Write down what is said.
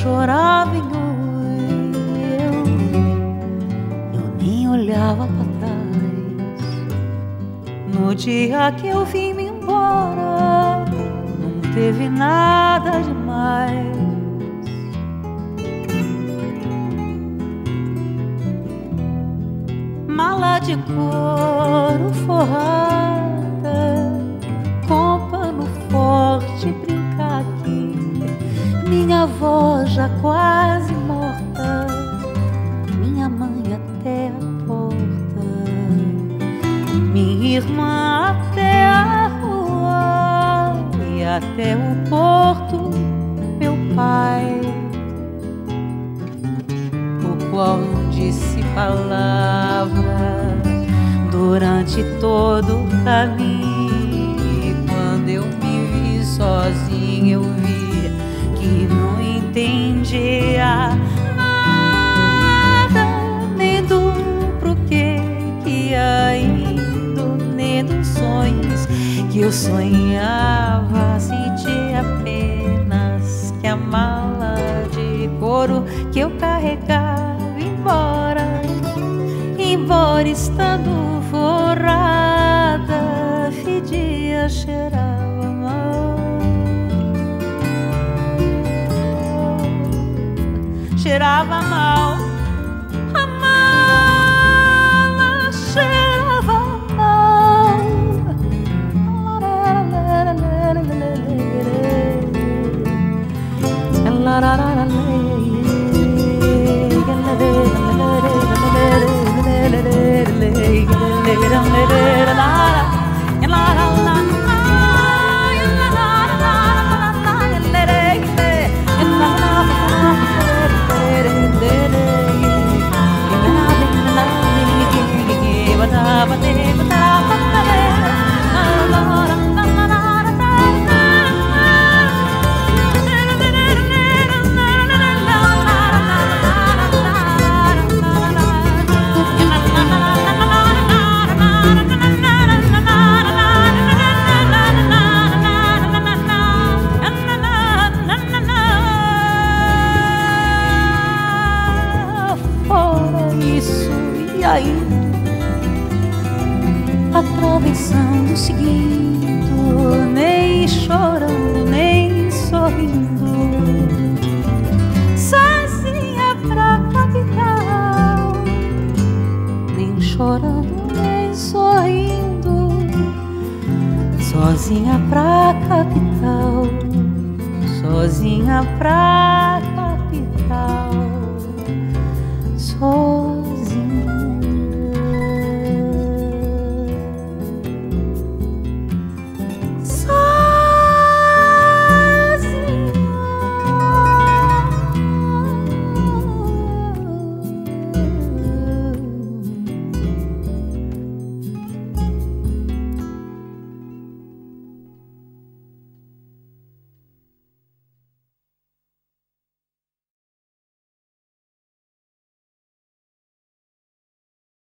chorava em eu nem olhava pra trás. No dia que eu vim me embora, não teve nada demais. Mala de couro forrada, com pano forte, brincar aqui. Minha avó já quase morta, minha mãe até a porta, minha irmã até a rua e até o porto, meu pai, o qual não disse palavra durante todo o caminho. E quando eu me vi sozinha, eu vi que não entendia nada, nem do porquê que ia indo, nem dos sonhos que eu sonhava. Senti apenas que a mala de couro que eu carregava embora estando forrada, fedia, cheirava mal. Cheirava mal, a mala cheirava mal. Atravessando, seguindo, nem chorando, nem sorrindo, sozinha pra capital, nem chorando, nem sorrindo, sozinha pra capital, sozinha pra capital, sozinha.